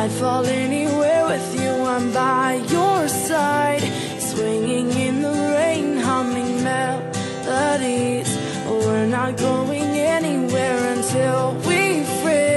I'd fall anywhere with you, I'm by your side, swinging in the rain, humming melodies. We're not going anywhere until we freeze.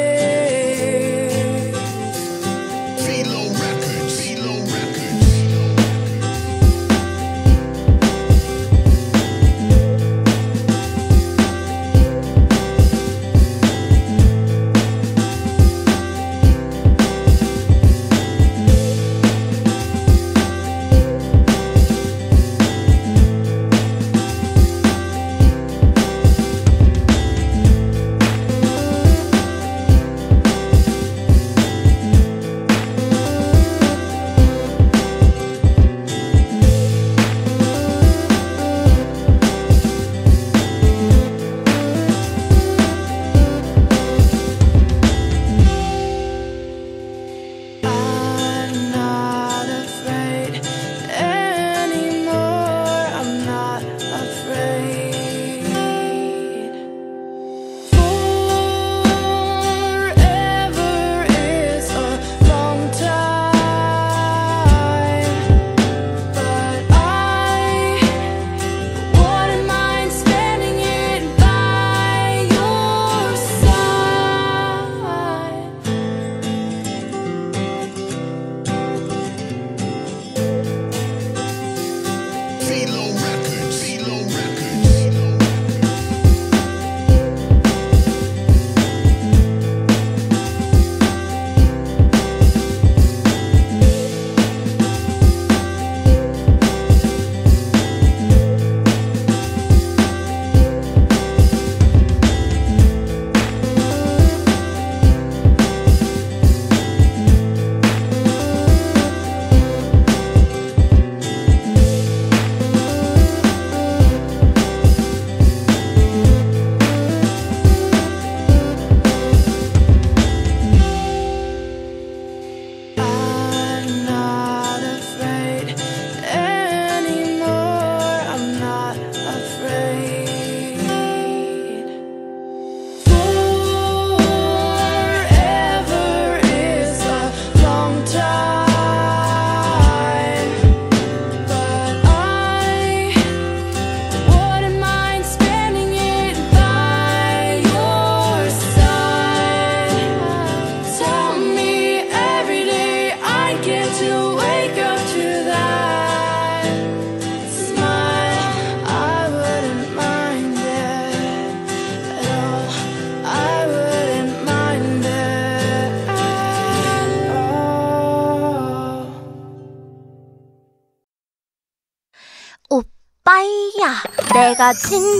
오빠야, 내가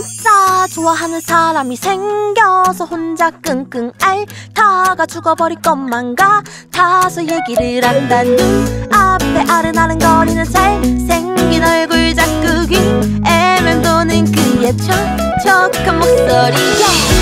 진짜 좋아하는 사람이 생겨서 혼자 끙끙 앓다가 죽어버릴 것만 같아서 얘기를 한다. 눈앞에 아른아른거리는 잘생긴 얼굴 자꾸 귀에 맴도는 그의 촉촉한 목소리.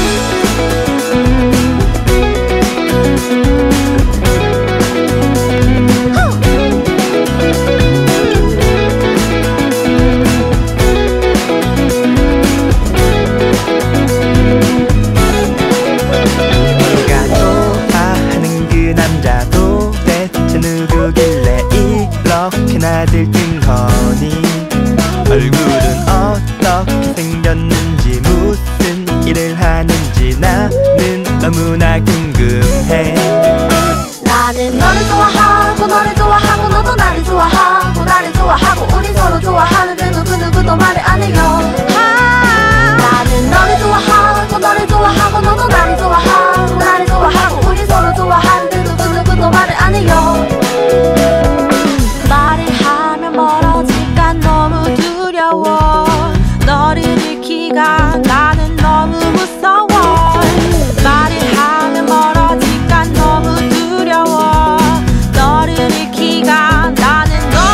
이렇게나 들뜬거니 얼굴은 어떻게 생겼는지 무슨 일을 하는지 나는 너무나 궁금해. 나는 너를 좋아하고 너를 좋아하고 너도 나를 좋아하고 나를 좋아하고 우리 서로 하는데 누구도 말을 안 해요. 나는 너를 좋아하고 너를 좋아하고 너도 나를 좋아하고 나를 좋아하고 우리 서로 좋아하는데 누구도 말을 안 해요. 말을 하면 멀어질까 너무 두려워. 너를 잃기가 나는 너무 무서워. 말을 하면 멀어질까 너무 두려워. 너를 잃기가 나는 너무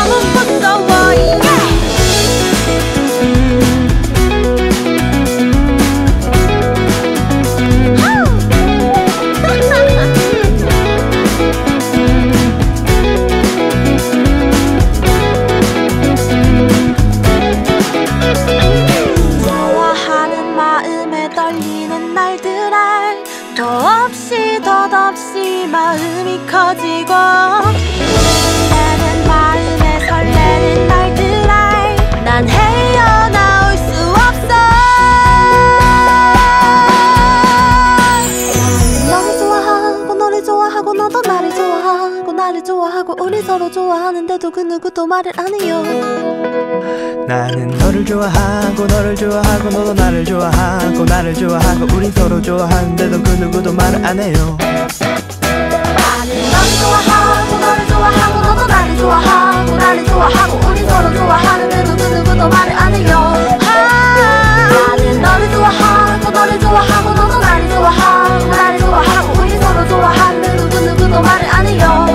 좋아하고 우리 서로 좋아하는데도 그 누구도 말을 안 해요. 나는 너를 좋아하고 너를 좋아하고 너도 나를 좋아하고 나를 좋아하고 우리 서로 좋아하는데도 그 누구도 말을 안 해요. 나는 너를 좋아하고 너를 좋아하고 너도 나를 좋아하고 나를 좋아하고 우리 서로 좋아하는데도 그 누구도 말을 안 해요. 나는 너를 좋아하고 너를 좋아하고 너도 나를 좋아하고 나를 좋아하고 우리 서로 좋아하는데도 그 누구도 말을 안 해요.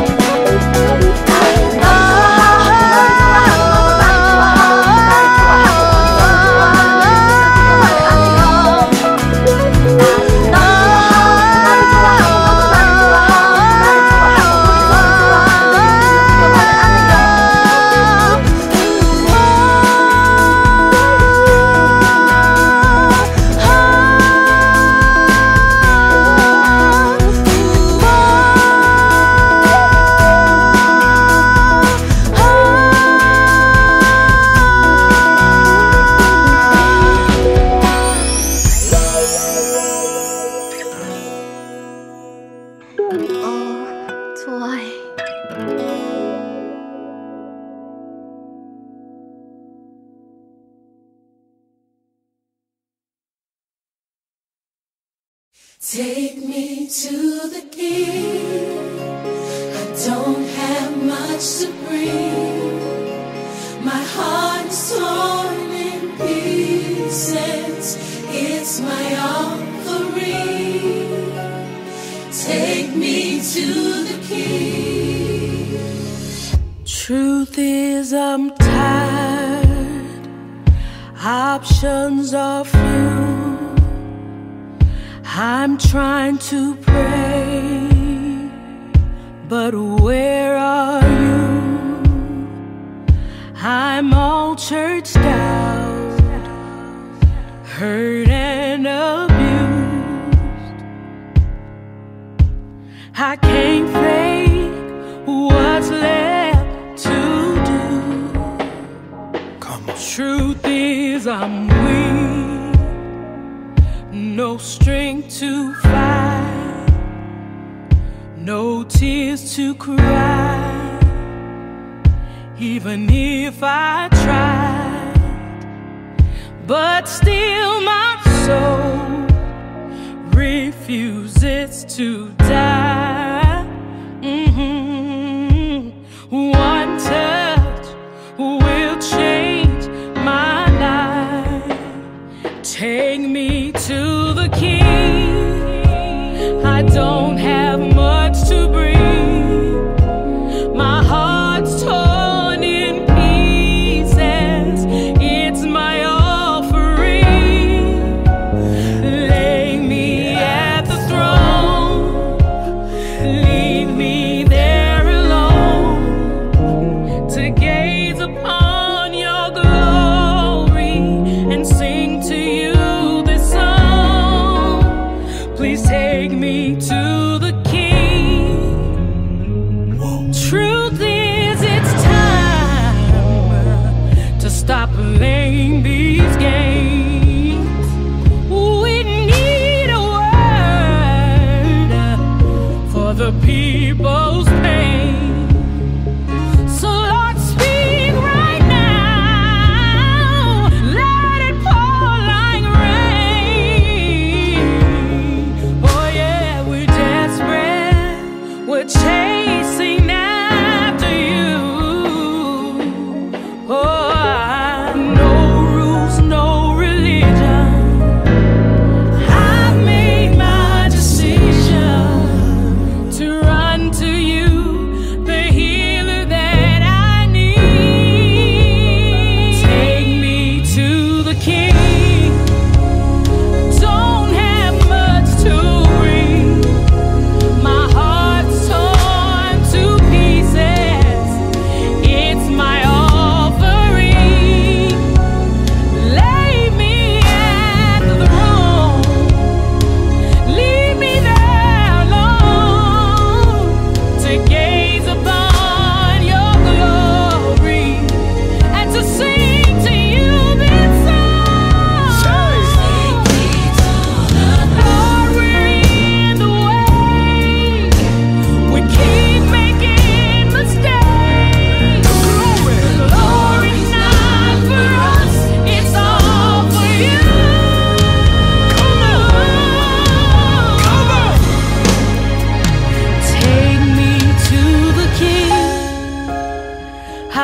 좋아해. Take me to the king. I don't have much to bring. My heart is torn in pieces. It's my offering. Take me to the king. Truth is I'm tired. Options are few. I'm trying to pray, but where are you? I'm all churched out, hurt and abused. I can't fake what's left to do. Come on. Truth is I'm weak. No strength to fight, no tears to cry. Even if I tried, but still my soul refuses to die. One touch will change my life. Take me to the king. I don't have much to bring. My heart's torn in pieces. It's my offering. Lay me at the throne. Leave me there alone to gaze upon your glory and sing to you. Please take me to the king. Whoa. Truth is, it's time to stop playing these games. We need a word for the people's pain. So Lord, speak right now. Let it pour like rain. We're chasing after you. Oh, no room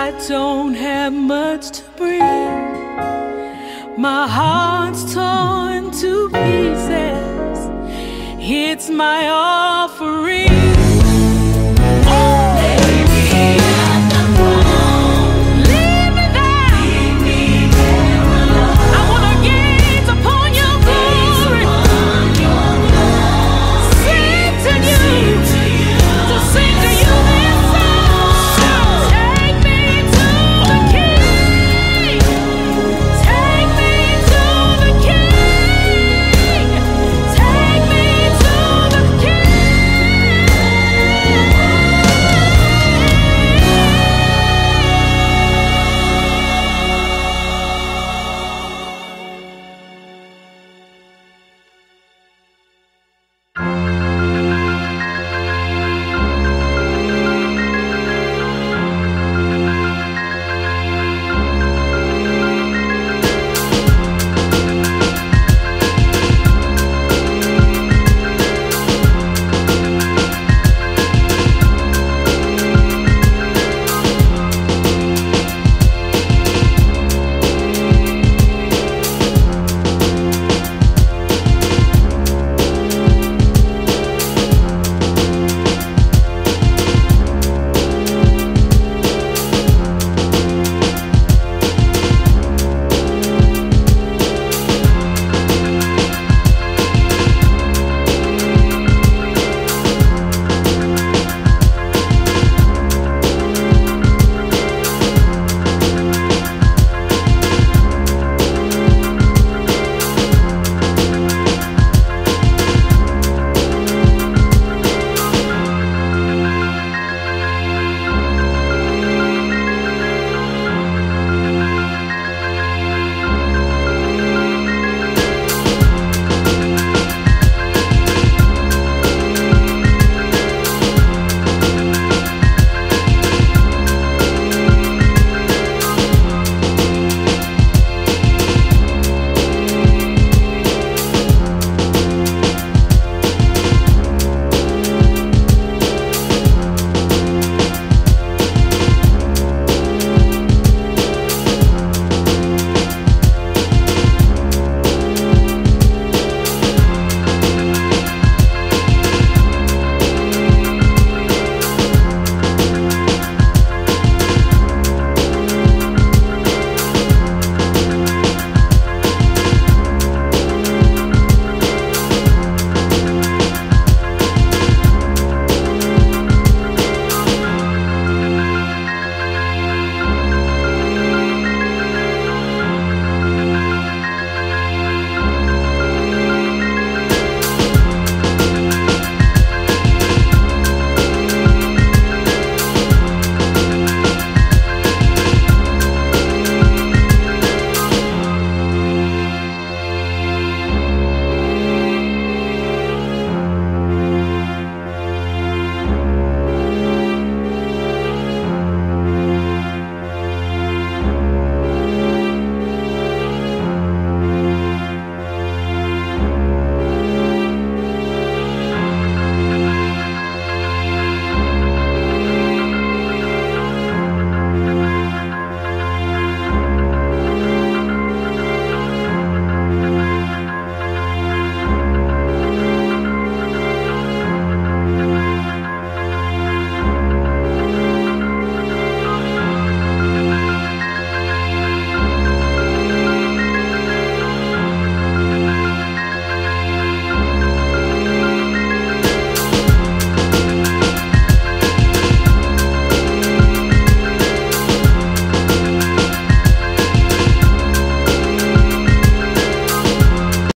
I don't have much to breathe. My heart's torn to pieces. It's my offering.